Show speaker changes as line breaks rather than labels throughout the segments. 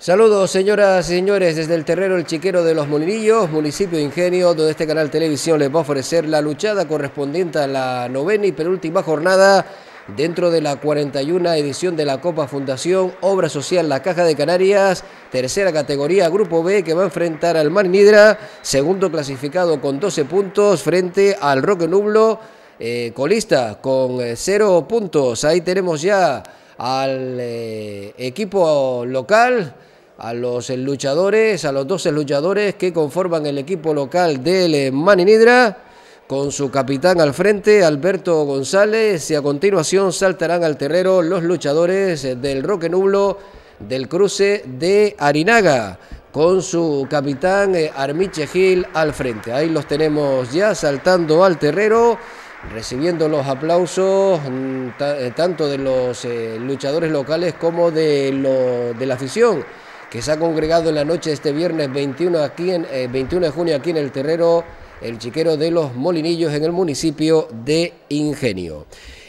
Saludos, señoras y señores, desde el terreno El Chiquero de los Molinillos, municipio de Ingenio, donde este canal televisión les va a ofrecer la luchada correspondiente a la novena y penúltima jornada dentro de la 41 edición de la Copa Fundación Obra Social La Caja de Canarias, tercera categoría Grupo B, que va a enfrentar al Marinidra, segundo clasificado con 12 puntos frente al Roque Nublo, colista con 0 puntos. Ahí tenemos ya al equipo local, a los luchadores, a los 12 luchadores que conforman el equipo local del Marinidra, con su capitán al frente, Alberto González, y a continuación saltarán al terreno los luchadores del Roque Nublo del cruce de Arinaga, con su capitán Armiche Gil al frente. Ahí los tenemos ya saltando al terreno, recibiendo los aplausos tanto de los luchadores locales como de la afición que se ha congregado en la noche de este viernes 21 de junio aquí en el terreno El Chiquero de los Molinillos, en el municipio de Ingenio.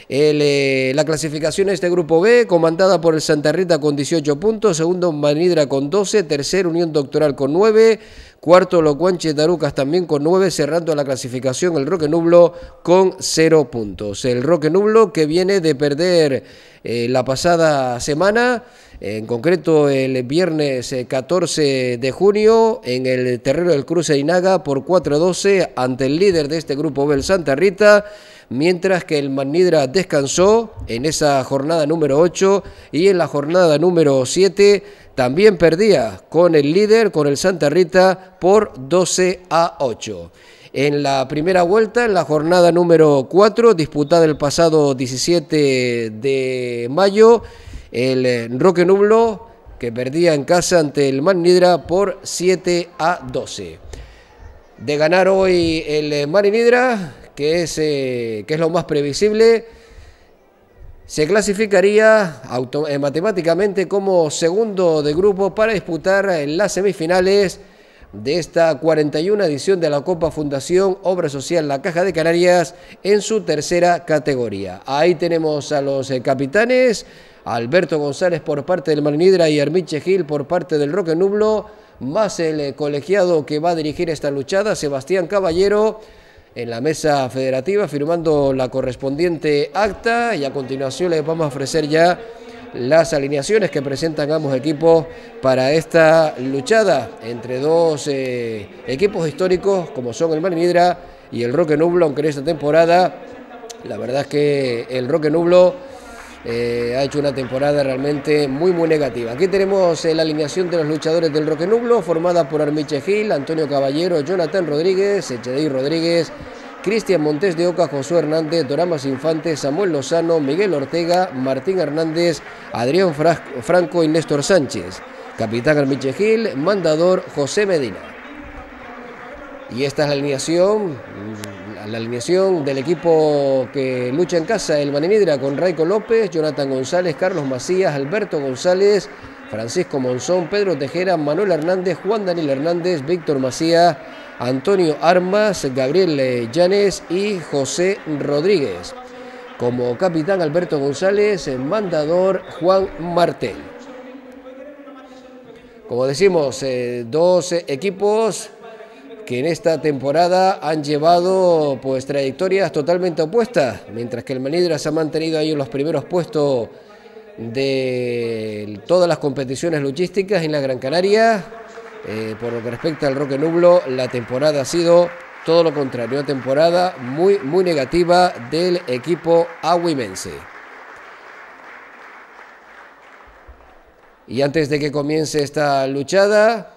La clasificación de este grupo B, comandada por el Santa Rita con 18 puntos, segundo Marinidra con 12, tercero Unión Doctoral con 9, cuarto Locuanche Tarucas también con 9, cerrando la clasificación el Roque Nublo con 0 puntos. El Roque Nublo, que viene de perder la pasada semana, en concreto el viernes 14 de junio, en el terreno del Cruce de Inaga por 4-12 ante el líder de este grupo B, el Santa Rita, mientras que el Marinidra descansó en esa jornada número 8 y en la jornada número 7 también perdía con el líder, con el Santa Rita, por 12-8. En la primera vuelta, en la jornada número 4, disputada el pasado 17 de mayo, el Roque Nublo, que perdía en casa ante el Marinidra por 7-12. De ganar hoy el Marinidra, que es lo más previsible, se clasificaría matemáticamente como segundo de grupo para disputar las semifinales de esta 41 edición de la Copa Fundación Obra Social La Caja de Canarias en su tercera categoría. Ahí tenemos a los capitanes, Alberto González por parte del Marinidra y Armiche Gil por parte del Roque Nublo, más el colegiado que va a dirigir esta luchada, Sebastián Caballero, en la mesa federativa firmando la correspondiente acta, y a continuación les vamos a ofrecer ya las alineaciones que presentan ambos equipos para esta luchada entre dos equipos históricos como son el Marinidra y el Roque Nublo, aunque en esta temporada la verdad es que el Roque Nublo ha hecho una temporada realmente muy negativa. Aquí tenemos la alineación de los luchadores del Roque Nublo, formada por Armiche Gil, Antonio Caballero, Jonathan Rodríguez, Echedei Rodríguez, Cristian Montes de Oca, Josué Hernández, Doramas Infante, Samuel Lozano, Miguel Ortega, Martín Hernández, Adrián Franco y Néstor Sánchez. Capitán Armiche Gil, mandador José Medina. Y esta es la alineación del equipo que lucha en casa, el Marinidra, con Raico López, Jonathan González, Carlos Macías, Alberto González, Francisco Monzón, Pedro Tejera, Manuel Hernández, Juan Daniel Hernández, Víctor Macías, Antonio Armas, Gabriel Llanes y José Rodríguez. Como capitán Alberto González, mandador Juan Martel. Como decimos, dos equipos que en esta temporada han llevado pues trayectorias totalmente opuestas, mientras que el Marinidra se ha mantenido ahí en los primeros puestos de todas las competiciones luchísticas en la Gran Canaria. Por lo que respecta al Roque Nublo, la temporada ha sido todo lo contrario, una temporada muy negativa del equipo agüimense. Y antes de que comience esta luchada,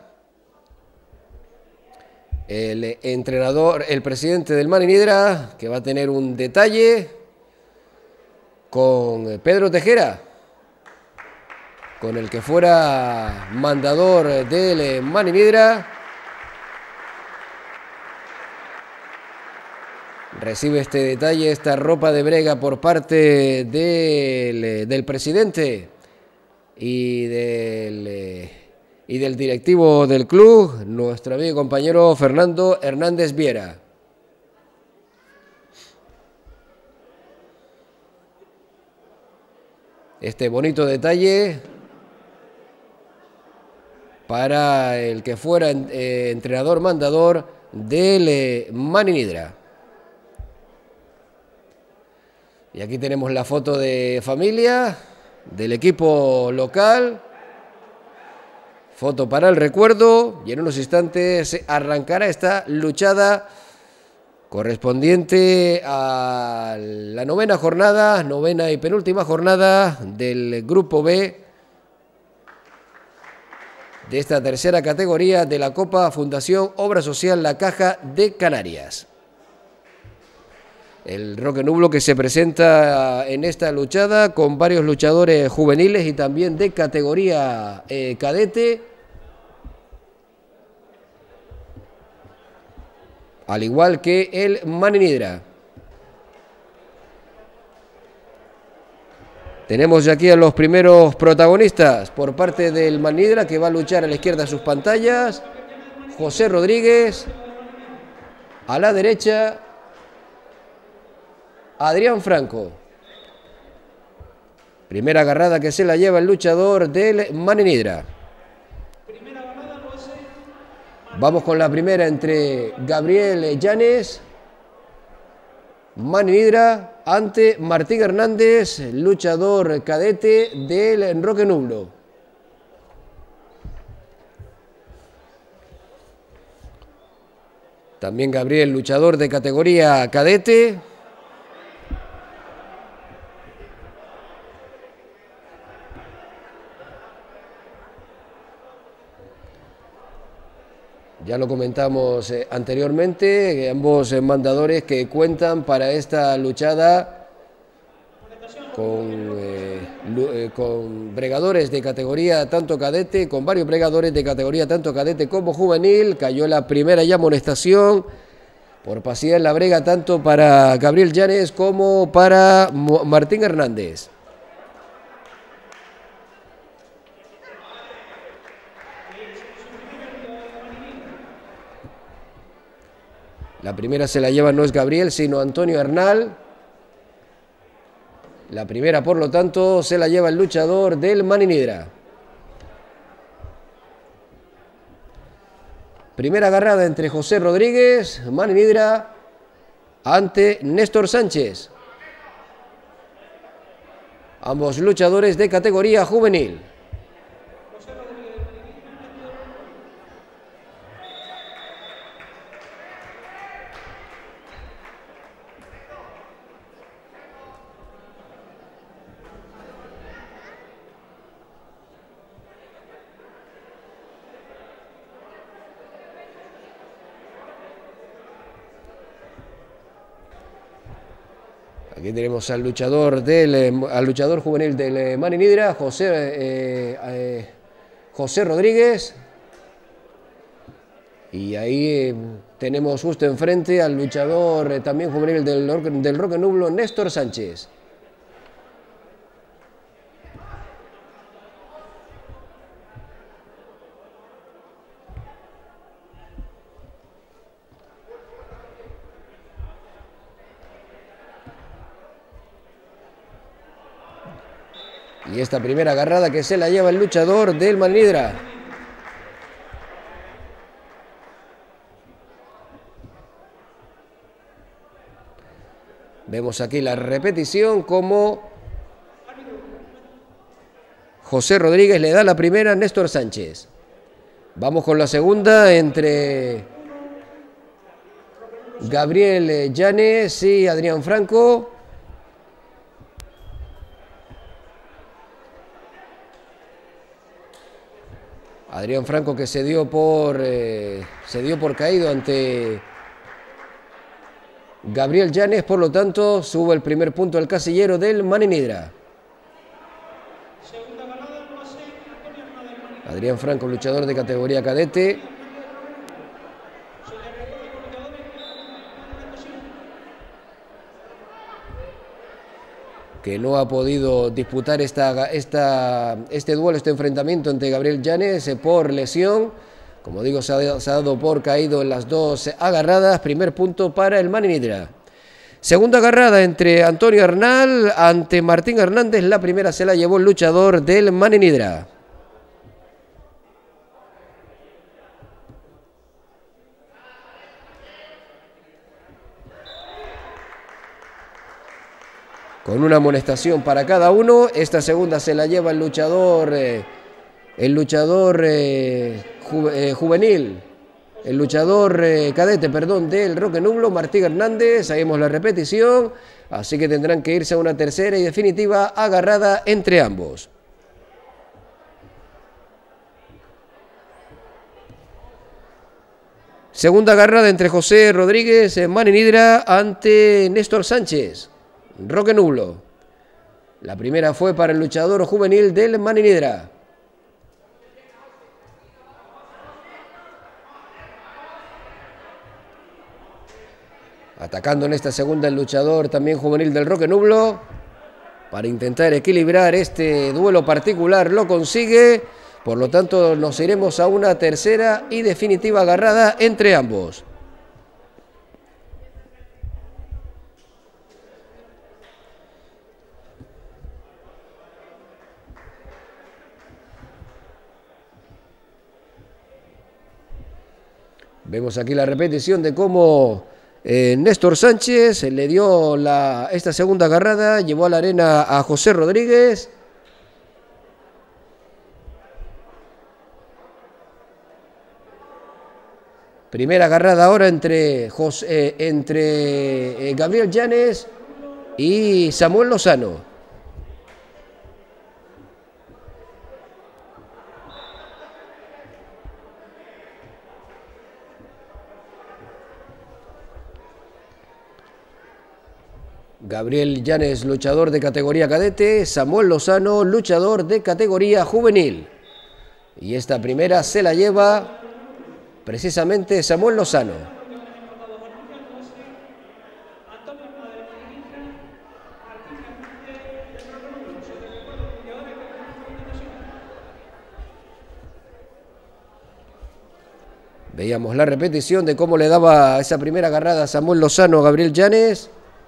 el entrenador, el presidente del Marinidra, que va a tener un detalle con Pedro Tejera, con el que fuera mandador del Marinidra. Recibe este detalle, esta ropa de brega por parte del presidente y del directivo del club, nuestro amigo y compañero Fernando Hernández Viera. Este bonito detalle para el que fuera entrenador mandador del Maninidra. Y aquí tenemos la foto de familia del equipo local. Foto para el recuerdo, y en unos instantes arrancará esta luchada correspondiente a la novena jornada, novena y penúltima jornada del Grupo B de esta tercera categoría de la Copa Fundación Obra Social La Caja de Canarias. El Roque Nublo que se presenta en esta luchada con varios luchadores juveniles y también de categoría cadete, al igual que el Maninidra. Tenemos ya aquí a los primeros protagonistas por parte del Maninidra, que va a luchar a la izquierda de sus pantallas. José Rodríguez. A la derecha, Adrián Franco. Primera agarrada que se la lleva el luchador del Maninidra. Vamos con la primera entre Gabriel Llanes, Maninidra, ante Martín Hernández, luchador cadete del Roque Nublo. También Gabriel, luchador de categoría cadete. Ya lo comentamos anteriormente, ambos mandadores que cuentan para esta luchada con bregadores de categoría tanto cadete, con varios bregadores de categoría tanto cadete como juvenil. Cayó la primera ya amonestación por pasividad en la brega tanto para Gabriel Llanes como para Martín Hernández. La primera se la lleva no es Gabriel, sino Antonio Hernal. La primera, por lo tanto, se la lleva el luchador del Maninidra. Primera agarrada entre José Rodríguez, Maninidra, ante Néstor Sánchez. Ambos luchadores de categoría juvenil. Aquí tenemos al luchador juvenil del Maninidra, José Rodríguez. Y ahí tenemos justo enfrente al luchador también juvenil del Roque Nublo, Néstor Sánchez. Y esta primera agarrada que se la lleva el luchador del Maninidra. Vemos aquí la repetición como José Rodríguez le da la primera a Néstor Sánchez. Vamos con la segunda entre Gabriel Llanes y Adrián Franco. Adrián Franco que se dio por caído ante Gabriel Llanes, por lo tanto sube el primer punto al casillero del Maninidra. Adrián Franco, luchador de categoría cadete. Que no ha podido disputar este duelo, este enfrentamiento entre Gabriel Llanes por lesión. Como digo, se ha dado por caído en las dos agarradas. Primer punto para el Maninidra. Segunda agarrada entre Antonio Hernal ante Martín Hernández. La primera se la llevó el luchador del Maninidra. con una amonestación para cada uno. Esta segunda se la lleva el luchador juvenil, el luchador cadete, perdón, del Roque Nublo, Martín Hernández. Ahí vemos la repetición, así que tendrán que irse a una tercera y definitiva agarrada entre ambos. Segunda agarrada entre José Rodríguez Maninidra ante Néstor Sánchez, Roque Nublo. La primera fue para el luchador juvenil del Maninidra. Atacando en esta segunda el luchador también juvenil del Roque Nublo. Para intentar equilibrar este duelo particular lo consigue. Por lo tanto nos iremos a una tercera y definitiva agarrada entre ambos. Vemos aquí la repetición de cómo Néstor Sánchez le dio esta segunda agarrada, llevó a la arena a José Rodríguez. Primera agarrada ahora entre Gabriel Llanes y Samuel Lozano. Gabriel Llanes, luchador de categoría cadete, Samuel Lozano, luchador de categoría juvenil. Y esta primera se la lleva precisamente Samuel Lozano. Veíamos la repetición de cómo le daba esa primera agarrada a Samuel Lozano a Gabriel Llanes.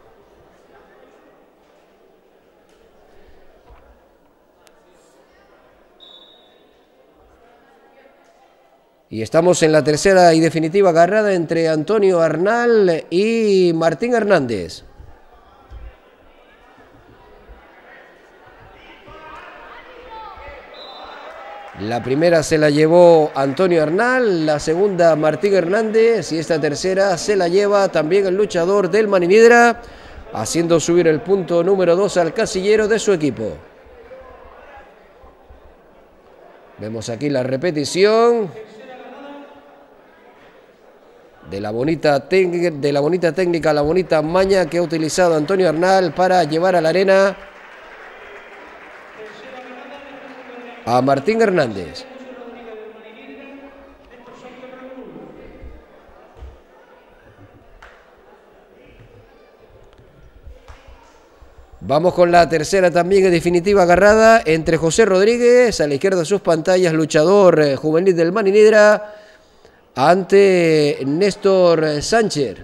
Y estamos en la tercera y definitiva agarrada entre Antonio Arnal y Martín Hernández. La primera se la llevó Antonio Arnal, la segunda Martín Hernández y esta tercera se la lleva también el luchador del Maninidra, haciendo subir el punto número 2 al casillero de su equipo. Vemos aquí la repetición de la bonita técnica, la bonita maña que ha utilizado Antonio Arnal para llevar a la arena a Martín Hernández. Vamos con la tercera también en definitiva agarrada entre José Rodríguez, a la izquierda de sus pantallas, luchador juvenil del Maninidra, ante Néstor Sánchez.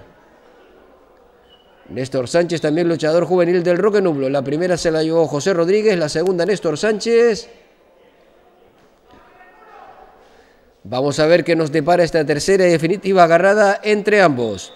Néstor Sánchez también luchador juvenil del Roque Nublo. La primera se la llevó José Rodríguez, la segunda Néstor Sánchez. Vamos a ver qué nos depara esta tercera y definitiva agarrada entre ambos.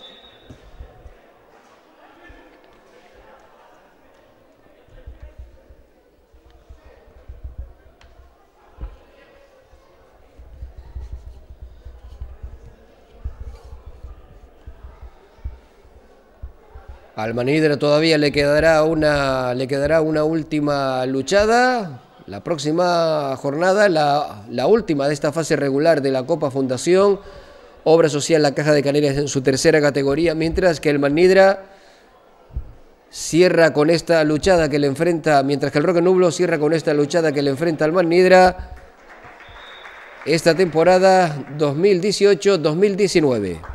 Al Maninidra todavía le quedará una última luchada. La próxima jornada, la última de esta fase regular de la Copa Fundación, Obra Social La Caja de Canarias en su tercera categoría, mientras que el Maninidra cierra con esta luchada que le enfrenta, mientras que el Roque Nublo cierra con esta luchada que le enfrenta al Maninidra esta temporada 2018-2019.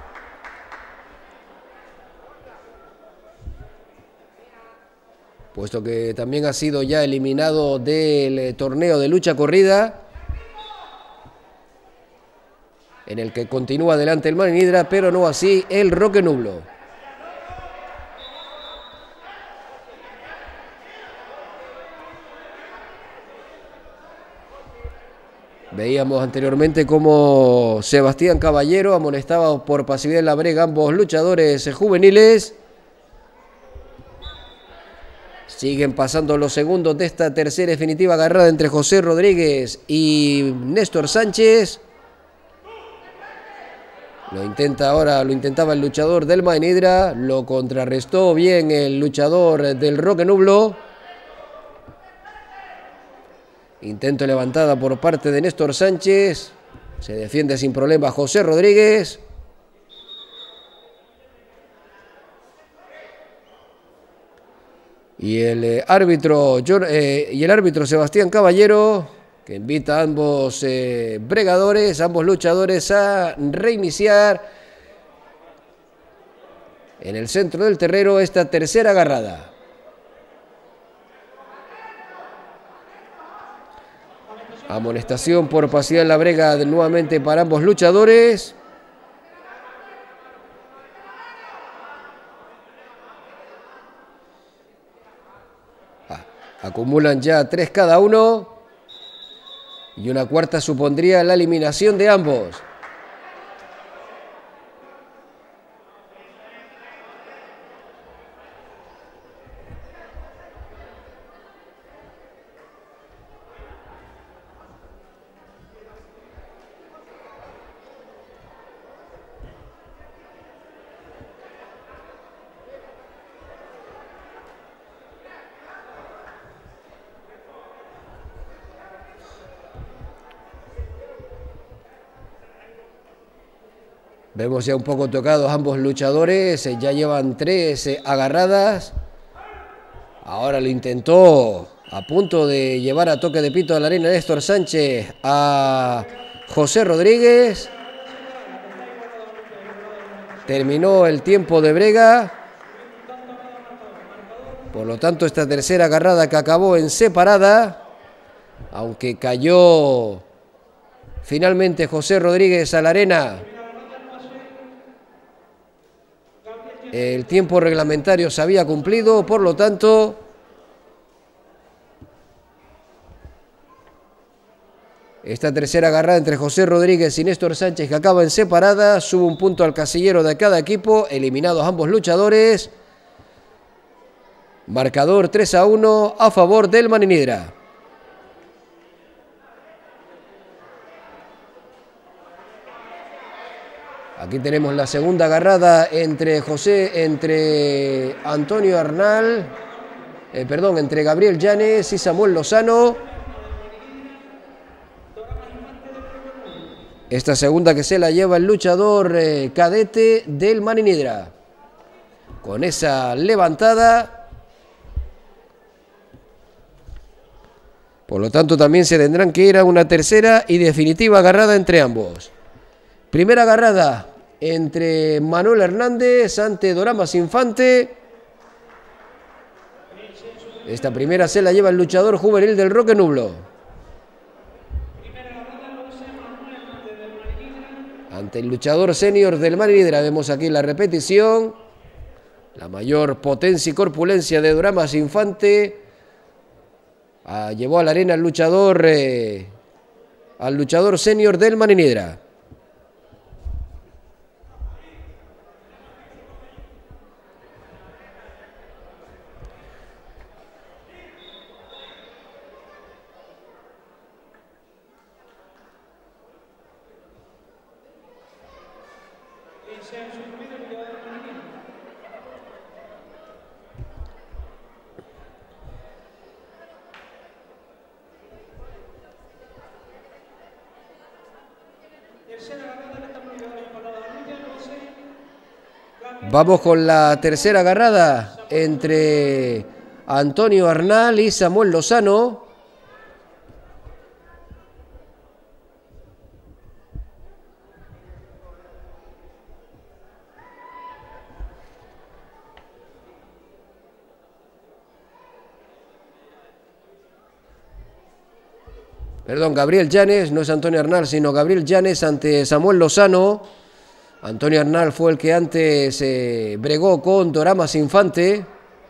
Puesto que también ha sido ya eliminado del torneo de lucha corrida, en el que continúa adelante el Maninidra, pero no así el Roque Nublo. Veíamos anteriormente cómo Sebastián Caballero amonestaba por pasividad en la brega ambos luchadores juveniles. Siguen pasando los segundos de esta tercera definitiva agarrada entre José Rodríguez y Néstor Sánchez. Lo intentaba el luchador del Marinidra, lo contrarrestó bien el luchador del Roque Nublo. Intento levantada por parte de Néstor Sánchez, se defiende sin problema José Rodríguez. Y el árbitro Sebastián Caballero, que invita a ambos bregadores, ambos luchadores a reiniciar en el centro del terreno esta tercera agarrada. Amonestación por pasividad en la brega nuevamente para ambos luchadores. Acumulan ya 3 cada uno. Y una cuarta supondría la eliminación de ambos. Vemos ya un poco tocados ambos luchadores, ya llevan 3 agarradas. Ahora lo intentó a punto de llevar a toque de pito a la arena Néstor Sánchez a José Rodríguez. Terminó el tiempo de brega. Por lo tanto, esta tercera agarrada que acabó en separada, aunque cayó finalmente José Rodríguez a la arena, el tiempo reglamentario se había cumplido, por lo tanto, esta tercera agarrada entre José Rodríguez y Néstor Sánchez que acaba en separada, sube un punto al casillero de cada equipo, eliminados ambos luchadores. Marcador 3-1 a favor del Marinidra. Aquí tenemos la segunda agarrada entre entre Gabriel Llanes y Samuel Lozano. Esta segunda que se la lleva el luchador cadete del Marinidra. Con esa levantada. Por lo tanto, también se tendrán que ir a una tercera y definitiva agarrada entre ambos. Primera agarrada entre Manuel Hernández ante Doramas Infante. Esta primera se la lleva el luchador juvenil del Roque Nublo. Ante el luchador senior del Marinidra. Vemos aquí la repetición. La mayor potencia y corpulencia de Doramas Infante llevó a la arena al luchador senior del Marinidra. Vamos con la tercera agarrada entre Antonio Arnal y Samuel Lozano. Perdón, Gabriel Llanes, no es Antonio Arnal, sino Gabriel Llanes ante Samuel Lozano. Antonio Arnal fue el que antes bregó con Doramas Infante.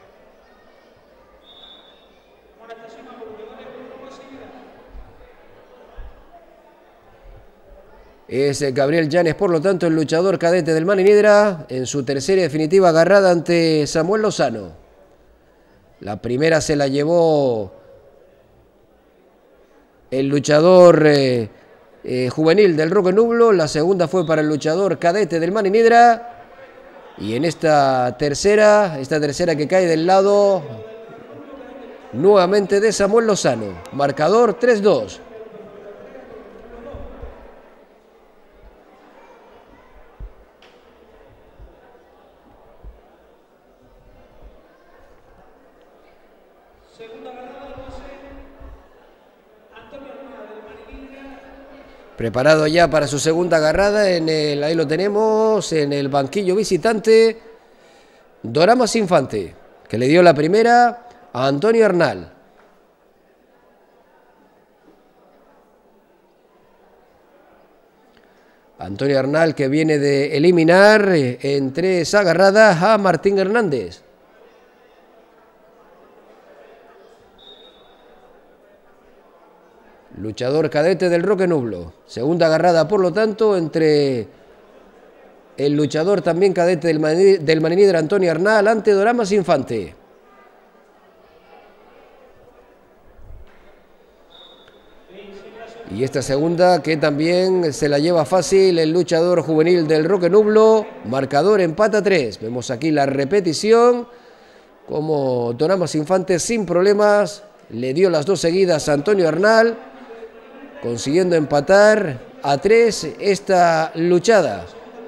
Es Gabriel Llanes, por lo tanto, el luchador cadete del Marinidra en su tercera y definitiva agarrada ante Samuel Lozano. La primera se la llevó el luchador juvenil del Roque Nublo, la segunda fue para el luchador cadete del Maninidra. Y en esta tercera que cae del lado nuevamente de Samuel Lozano. Marcador 3-2. Preparado ya para su segunda agarrada, ahí lo tenemos, en el banquillo visitante, Doramas Infante, que le dio la primera a Antonio Arnal. Antonio Arnal, que viene de eliminar en 3 agarradas a Martín Hernández. Luchador cadete del Roque Nublo. Segunda agarrada, por lo tanto, entre el luchador también cadete del Maninidra, Antonio Arnal, ante Doramas Infante. Y esta segunda que también se la lleva fácil el luchador juvenil del Roque Nublo. Marcador empata 3. Vemos aquí la repetición. Como Doramas Infante sin problemas le dio las 2 seguidas a Antonio Arnal, consiguiendo empatar a 3 esta luchada.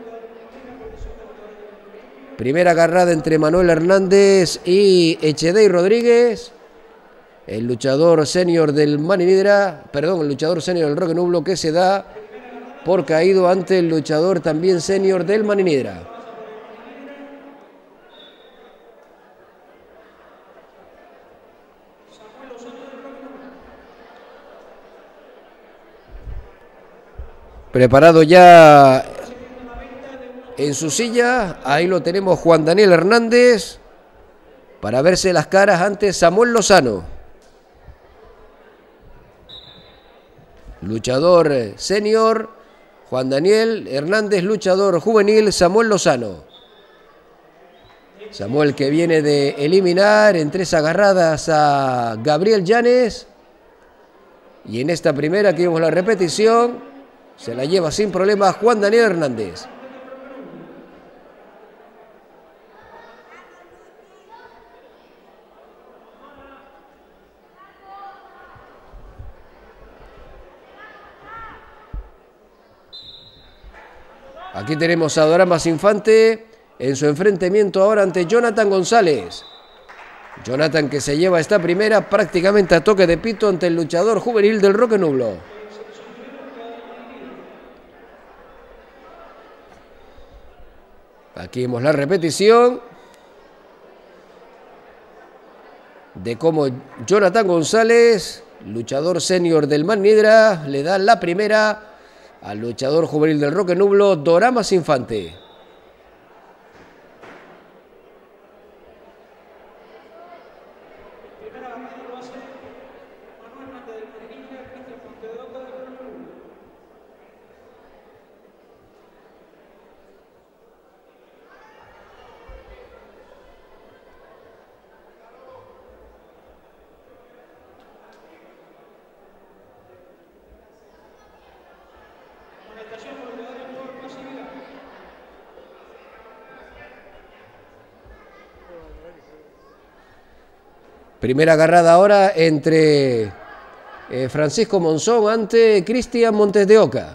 Primera agarrada entre Manuel Hernández y Echedey Rodríguez. El luchador senior del Maninidra, el luchador senior del Roque Nublo, que se da por caído ante el luchador también senior del Maninidra. Preparado ya en su silla, ahí lo tenemos Juan Daniel Hernández para verse las caras ante Samuel Lozano. Luchador senior, Juan Daniel Hernández, luchador juvenil, Samuel Lozano. Samuel, que viene de eliminar en 3 agarradas a Gabriel Llanes. Y en esta primera, que vemos la repetición, se la lleva sin problema Juan Daniel Hernández. Aquí tenemos a Doramas Infante en su enfrentamiento ahora ante Jonathan González. Jonathan, que se lleva esta primera prácticamente a toque de pito ante el luchador juvenil del Roque Nublo. Aquí vemos la repetición de cómo Jonathan González, luchador senior del Maninidra, le da la primera al luchador juvenil del Roque Nublo, Doramas Infante. Primera agarrada ahora entre Francisco Monzón ante Cristian Montes de Oca.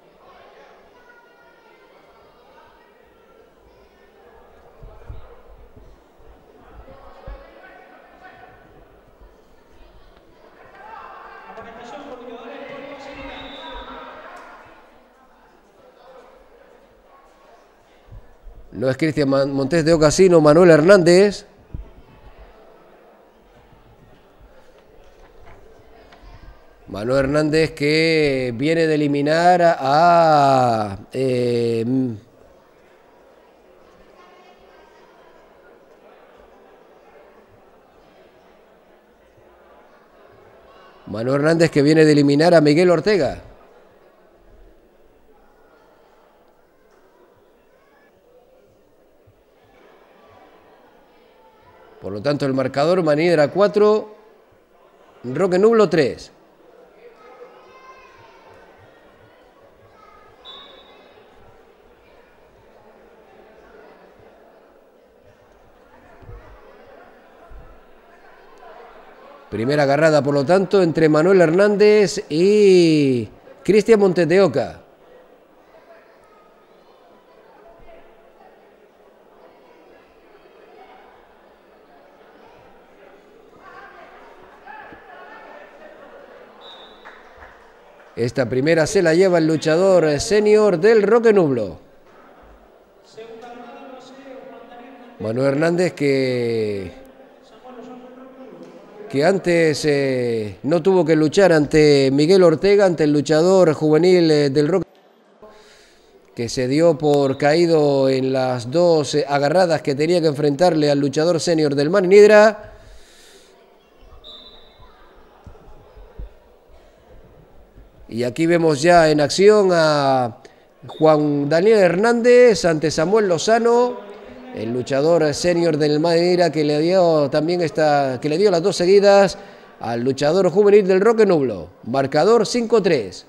No es Cristian Montes de Oca, sino Manuel Hernández. Manuel Hernández, que viene de eliminar a Manuel Hernández, que viene de eliminar a Miguel Ortega. Por lo tanto, el marcador: Manidra 4, Roque Nublo 3. Primera agarrada, por lo tanto, entre Manuel Hernández y Cristian Montes de Oca. Esta primera se la lleva el luchador senior del Roque Nublo. Manuel Hernández que antes no tuvo que luchar ante Miguel Ortega, ante el luchador juvenil del Roque, que se dio por caído en las dos agarradas que tenía que enfrentarle al luchador senior del Manidra. Y aquí vemos ya en acción a Juan Daniel Hernández ante Samuel Lozano, el luchador senior del Manidra, que le dio también las dos seguidas al luchador juvenil del Roque Nublo. Marcador 5-3.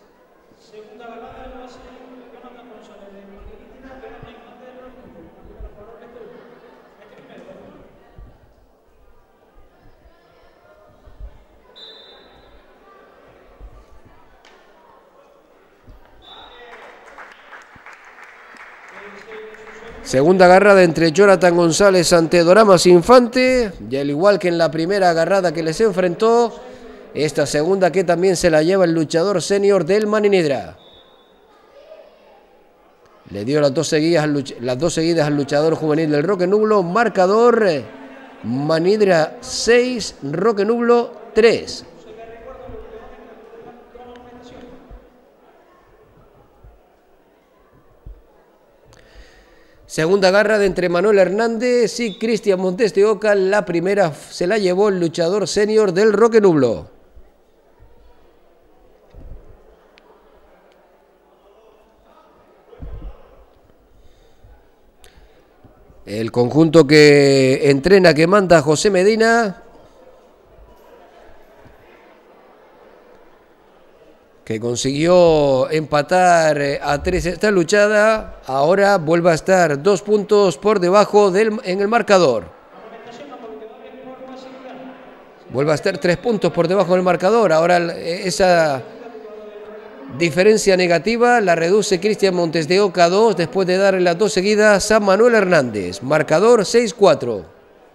Segunda agarrada entre Jonathan González ante Doramas Infante, y al igual que en la primera agarrada que les enfrentó, esta segunda que también se la lleva el luchador senior del Manidra. Le dio las dos seguidas al luchador juvenil del Roque Nublo. Marcador: Manidra 6, Roque Nublo 3. Segunda agarrada entre Manuel Hernández y Cristian Montes de Oca. La primera se la llevó el luchador senior del Roque Nublo. El conjunto que entrena, que manda José Medina, que consiguió empatar a 3 esta luchada, ahora vuelve a estar 2 puntos por debajo en el marcador. Vuelve a estar 3 puntos por debajo del marcador. Ahora esa diferencia negativa la reduce Cristian Montes de Oca 2 después de darle las dos seguidas a Manuel Hernández. Marcador 6-4.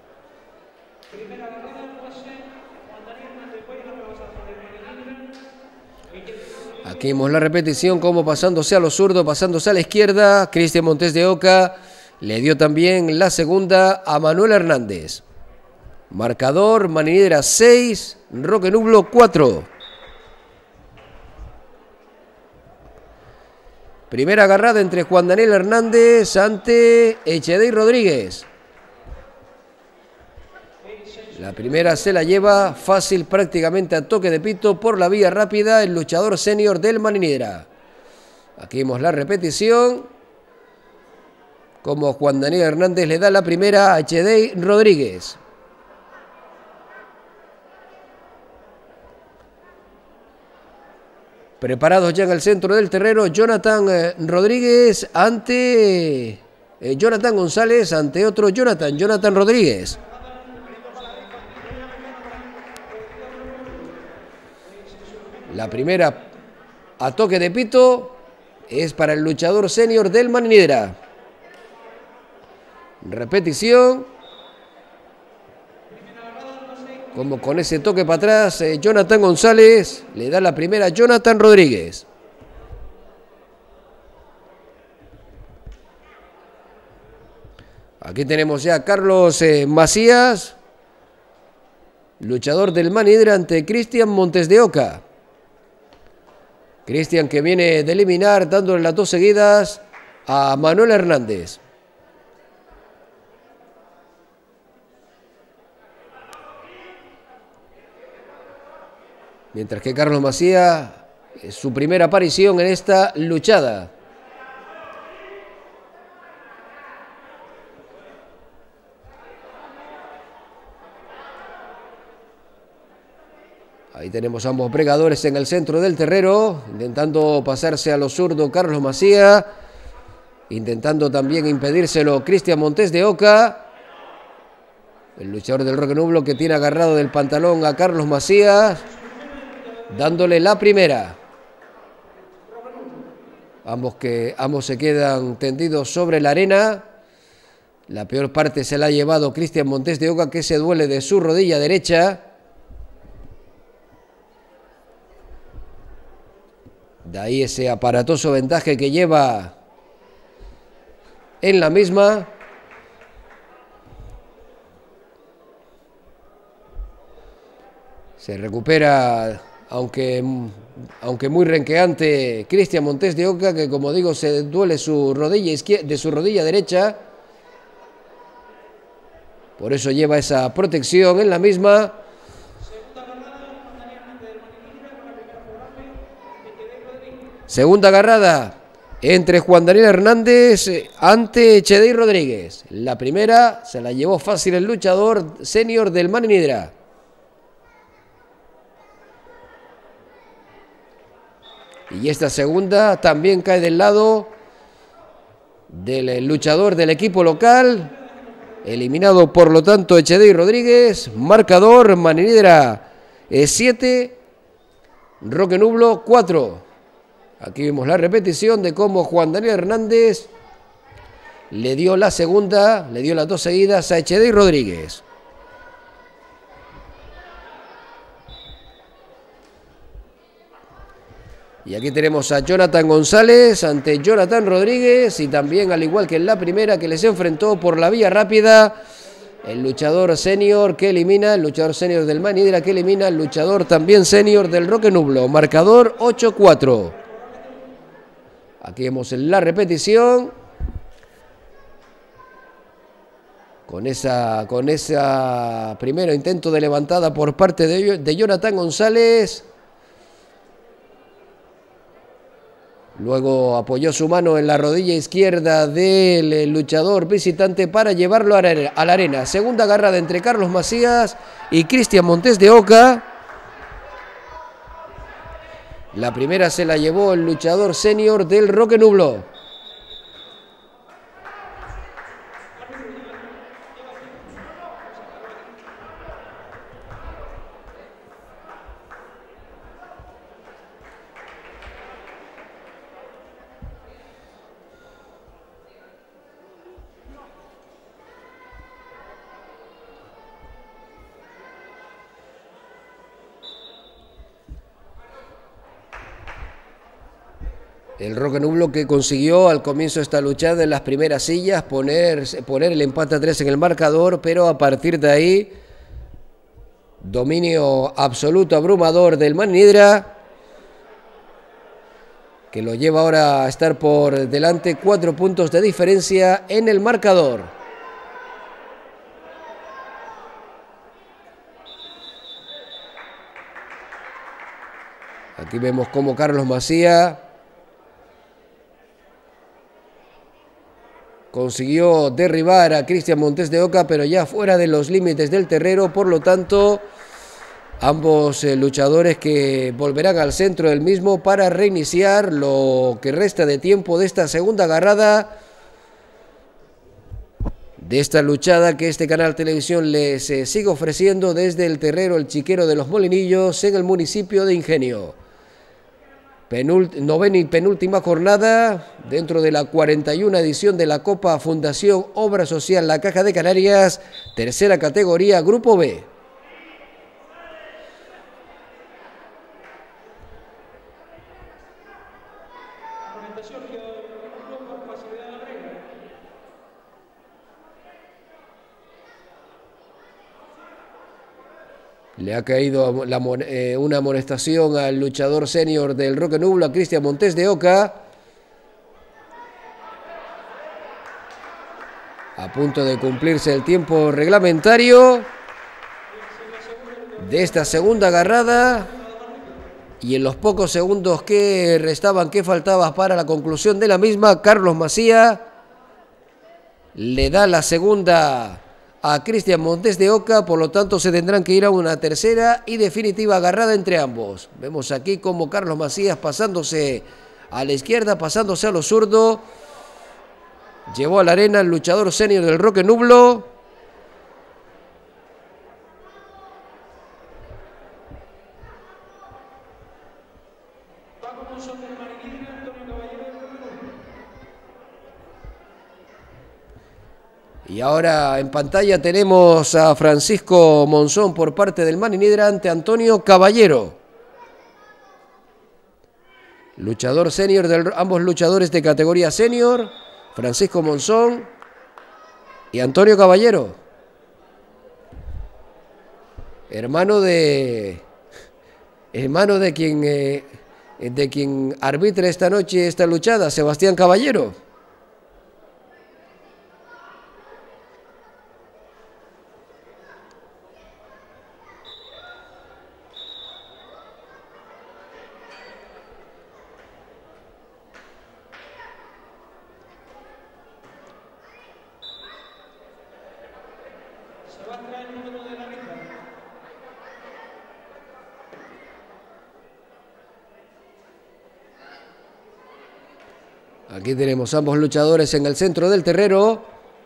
Aquí vemos la repetición, como pasándose a los zurdos, pasándose a la izquierda. Cristian Montes de Oca le dio también la segunda a Manuel Hernández. Marcador: Manidra 6, Roque Nublo 4. Primera agarrada entre Juan Daniel Hernández ante Echedey Rodríguez. La primera se la lleva fácil, prácticamente a toque de pito, por la vía rápida, el luchador senior del Manidra. Aquí vemos la repetición, como Juan Daniel Hernández le da la primera a Echedey Rodríguez. Preparados ya en el centro del terreno, Jonathan Rodríguez ante Jonathan González ante otro Jonathan Rodríguez. La primera a toque de pito es para el luchador senior del Manidra. Repetición. Como con ese toque para atrás, Jonathan González le da la primera a Jonathan Rodríguez. Aquí tenemos ya a Carlos Macías, luchador del Manidra, ante Cristian Montes de Oca. Cristian, que viene de eliminar, dándole las dos seguidas a Manuel Hernández. Mientras que Carlos Macías, su primera aparición en esta luchada. Ahí tenemos ambos pregadores en el centro del terreno, intentando pasarse a lo zurdo Carlos Macía, intentando también impedírselo Cristian Montes de Oca. El luchador del Roque Nublo que tiene agarrado del pantalón a Carlos Macías, dándole la primera. Ambos se quedan tendidos sobre la arena. La peor parte se la ha llevado Cristian Montes de Oca, que se duele de su rodilla derecha. De ahí ese aparatoso ventaje que lleva en la misma. Se recupera, aunque muy renqueante, Cristian Montes de Oca, que como digo se duele su rodilla de su rodilla derecha. Por eso lleva esa protección en la misma. Segunda agarrada entre Juan Daniel Hernández ante Chedey Rodríguez. La primera se la llevó fácil el luchador senior del Maninidra. Y esta segunda también cae del lado del luchador del equipo local. Eliminado por lo tanto Chedey Rodríguez. Marcador Maninidra 7, Roque Nublo 4. Aquí vemos la repetición de cómo Juan Daniel Hernández le dio la segunda, le dio las dos seguidas a Chedey Rodríguez. Y aquí tenemos a Jonathan González ante Jonathan Rodríguez, y también, al igual que en la primera que les enfrentó por la vía rápida, el luchador senior que elimina, el luchador senior del Maninidra que elimina, el luchador también senior del Roque Nublo. Marcador 8-4. Aquí vemos la repetición. Con esa primero intento de levantada por parte de Jonathan González. Luego apoyó su mano en la rodilla izquierda del luchador visitante para llevarlo a la arena. Segunda agarrada entre Carlos Macías y Cristian Montes de Oca. La primera se la llevó el luchador senior del Roque Nublo. El Roque Nublo que consiguió al comienzo de esta luchada en las primeras sillas poner el empate a 3 en el marcador, pero a partir de ahí dominio absoluto abrumador del Maninidra, que lo lleva ahora a estar por delante, 4 puntos de diferencia en el marcador. Aquí vemos cómo Carlos Macía consiguió derribar a Cristian Montes de Oca, pero ya fuera de los límites del terreno. Por lo tanto, ambos luchadores que volverán al centro del mismo para reiniciar lo que resta de tiempo de esta segunda agarrada, de esta luchada que este canal televisión les sigue ofreciendo desde el terreno El Chiquero de los Molinillos en el municipio de Ingenio. Novena y penúltima jornada dentro de la 41 edición de la Copa Fundación Obra Social La Caja de Canarias, tercera categoría, Grupo B. Le ha caído una amonestación al luchador senior del Roque Nublo, a Cristian Montes de Oca. A punto de cumplirse el tiempo reglamentario de esta segunda agarrada. Y en los pocos segundos que restaban, que faltaba para la conclusión de la misma, Carlos Macía le da la segunda a Cristian Montes de Oca, por lo tanto se tendrán que ir a una tercera y definitiva agarrada entre ambos. Vemos aquí como Carlos Macías pasándose a la izquierda, pasándose a lo zurdo, llevó a la arena el luchador senior del Roque Nublo. Y ahora en pantalla tenemos a Francisco Monzón por parte del Maninidra ante Antonio Caballero. Luchador senior, ambos luchadores de categoría senior, Francisco Monzón y Antonio Caballero. Hermano de quien arbitra esta noche esta luchada, Sebastián Caballero. Aquí tenemos ambos luchadores en el centro del terreno.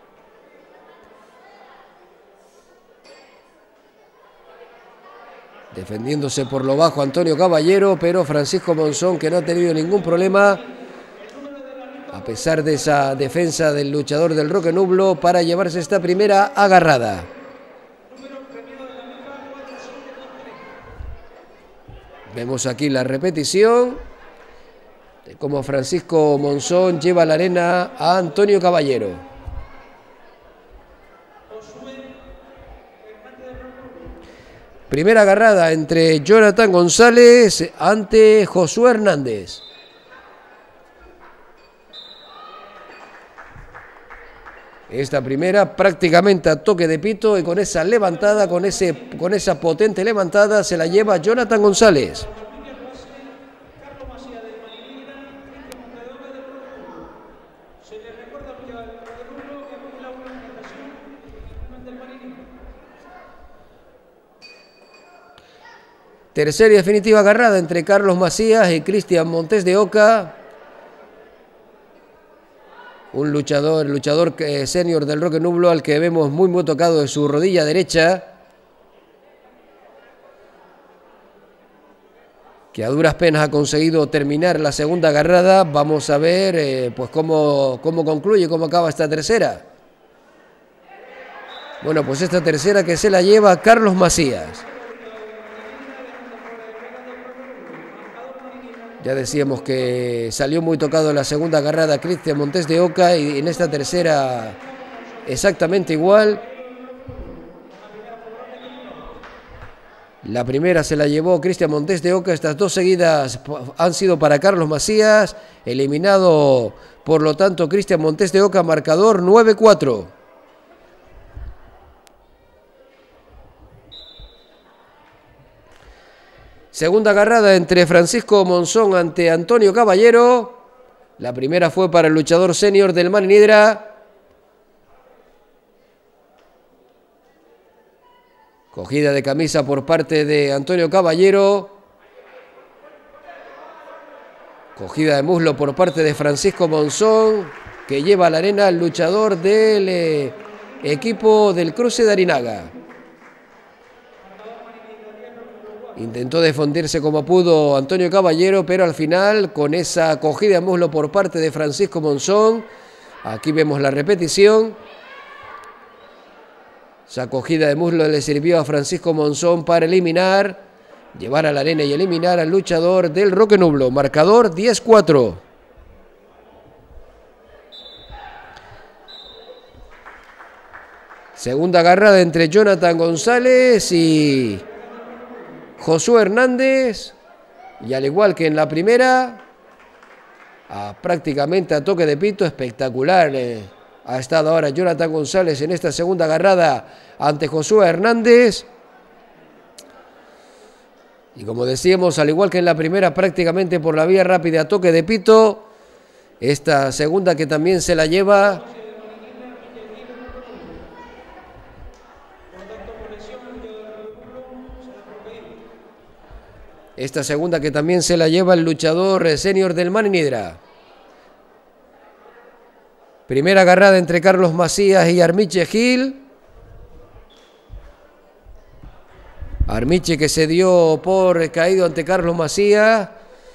Defendiéndose por lo bajo Antonio Caballero, pero Francisco Monzón, que no ha tenido ningún problema, a pesar de esa defensa del luchador del Roque Nublo, para llevarse esta primera agarrada. Vemos aquí la repetición de cómo Francisco Monzón lleva a la arena a Antonio Caballero. Primera agarrada entre Jonathan González ante Josué Hernández. Esta primera prácticamente a toque de pito y con esa levantada, con esa potente levantada se la lleva Jonathan González. Tercera y definitiva agarrada entre Carlos Macías y Cristian Montes de Oca. Un luchador senior del Roque Nublo al que vemos muy tocado de su rodilla derecha. Que a duras penas ha conseguido terminar la segunda agarrada. Vamos a ver pues cómo concluye, cómo acaba esta tercera. Bueno, pues esta tercera que se la lleva Carlos Macías. Ya decíamos que salió muy tocado en la segunda agarrada Cristian Montes de Oca y en esta tercera exactamente igual. La primera se la llevó Cristian Montes de Oca, estas dos seguidas han sido para Carlos Macías, eliminado por lo tanto Cristian Montes de Oca, marcador 9-4. Segunda agarrada entre Francisco Monzón ante Antonio Caballero. La primera fue para el luchador senior del Maninidra. Cogida de camisa por parte de Antonio Caballero. Cogida de muslo por parte de Francisco Monzón, que lleva a la arena al luchador del equipo del Cruce de Arinaga. Intentó defenderse como pudo Antonio Caballero, pero al final, con esa cogida de muslo por parte de Francisco Monzón, aquí vemos la repetición. Esa cogida de muslo le sirvió a Francisco Monzón para llevar a la arena y eliminar al luchador del Roque Nublo. Marcador 10-4. Segunda agarrada entre Jonathan González y Josué Hernández, y al igual que en la primera, prácticamente a toque de pito, espectacular ha estado ahora Jonathan González en esta segunda agarrada ante Josué Hernández. Y como decíamos, al igual que en la primera, prácticamente por la vía rápida a toque de pito, esta segunda que también se la lleva Esta segunda que también se la lleva el luchador senior del Maninidra. Primera agarrada entre Carlos Macías y Armiche Gil. Armiche que se dio por caído ante Carlos Macías.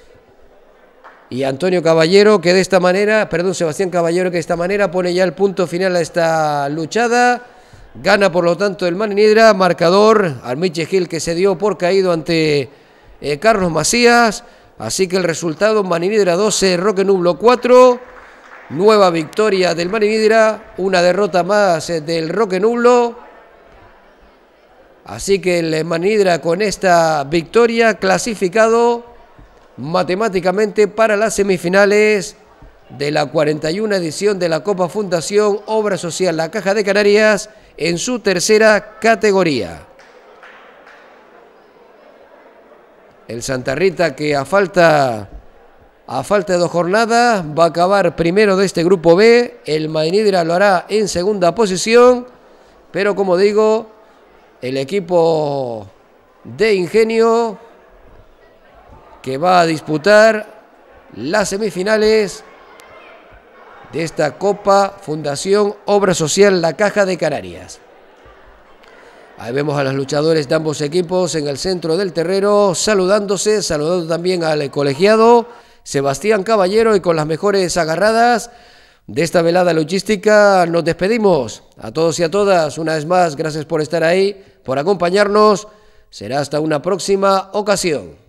Y Antonio Caballero que de esta manera, Sebastián Caballero que de esta manera pone ya el punto final a esta luchada. Gana por lo tanto el Maninidra, marcador. Armiche Gil que se dio por caído ante Carlos Macías. Así que el resultado: Maninidra 12, Roque Nublo 4. Nueva victoria del Maninidra, una derrota más del Roque Nublo. Así que el Maninidra con esta victoria clasificado matemáticamente para las semifinales de la 41 edición de la Copa Fundación Obra Social La Caja de Canarias en su tercera categoría. El Santa Rita que a falta de 2 jornadas va a acabar primero de este grupo B. El Maninidra lo hará en segunda posición, pero como digo, el equipo de Ingenio que va a disputar las semifinales de esta Copa Fundación Obra Social La Caja de Canarias. Ahí vemos a los luchadores de ambos equipos en el centro del terreno saludando también al colegiado Sebastián Caballero, y con las mejores agarradas de esta velada luchística nos despedimos. A todos y a todas, una vez más, gracias por estar ahí, por acompañarnos. Será hasta una próxima ocasión.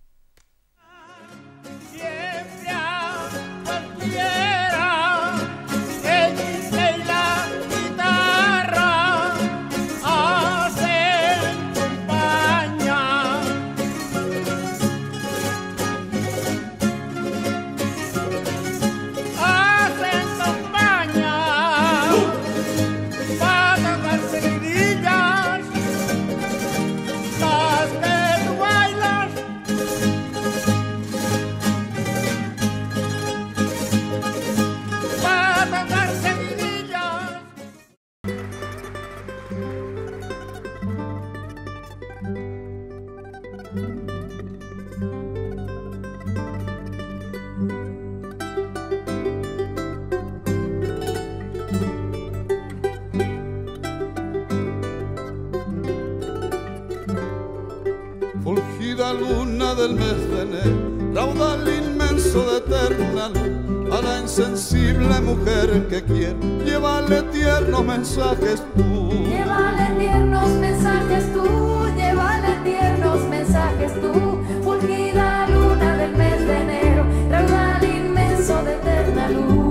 Fulgida luna del mes de enero, raudal inmenso de eterna luz, a la insensible mujer que quiere, llévale tiernos mensajes tú.
Llévale tiernos mensajes tú, llévale tiernos mensajes tú. Fulgida luna del mes de enero, raudal inmenso de eterna luz.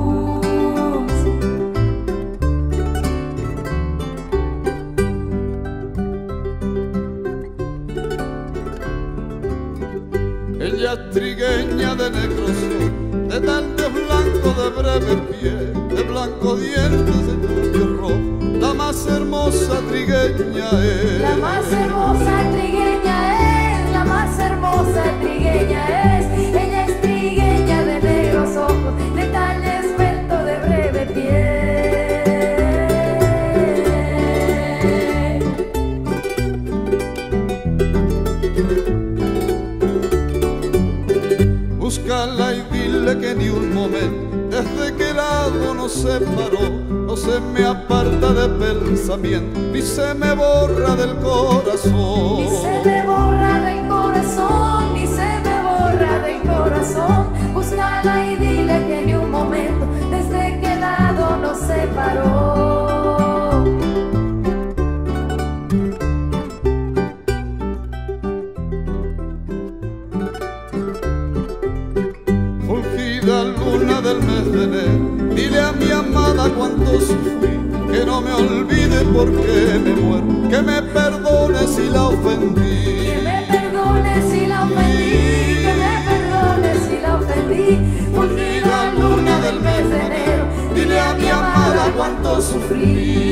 Ella es trigueña de negro sol, de talde blanco de breve pie, de blanco dientes de cuello rojo, la más hermosa trigueña es.
La más hermosa trigueña es, la más hermosa trigueña es. Ella es trigueña de negros ojos, de talle esbelto de breve pie.
Búscala y dile que ni un momento, desde que lado nos separó, no se me aparta de pensamiento, ni se me borra del corazón.
Ni se me borra del corazón, ni se me borra del corazón. Búscala y dile que ni un momento, desde que lado nos separó.
Fulgida luna del mes de enero, dile a mi amada cuánto sufrí, que no me olvide porque me muero, que me perdone si la ofendí.
Que me perdone si la ofendí, que me perdone si la ofendí. Fulgida luna del mes de enero, dile a mi amada cuánto sufrí.